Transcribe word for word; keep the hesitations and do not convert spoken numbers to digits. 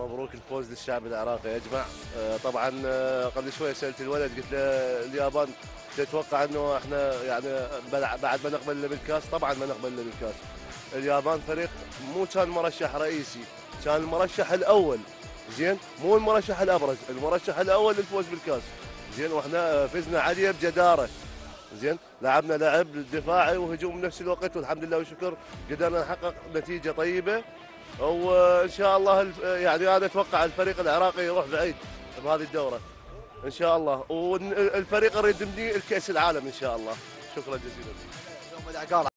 مبروك الفوز للشعب العراقي يا جماعه. آه، طبعا آه، قبل شويه سالت الولد قلت له اليابان تتوقع انه احنا يعني بعد ما نقبل الا بالكاس؟ طبعا ما نقبل الا بالكاس. اليابان فريق مو كان مرشح رئيسي، كان المرشح الاول، زين، مو المرشح الابرز، المرشح الاول للفوز بالكاس، زين، واحنا فزنا عليه بجداره، زين. لعبنا لعب دفاعي وهجوم بنفس الوقت، والحمد لله والشكر قدرنا نحقق نتيجه طيبه. وان شاء الله الف- يعني انا اتوقع الفريق العراقي يروح بعيد بهذه الدوره ان شاء الله، والفريق نريد نبنيه الكاس العالم ان شاء الله. شكرا جزيلا. يوم العقال.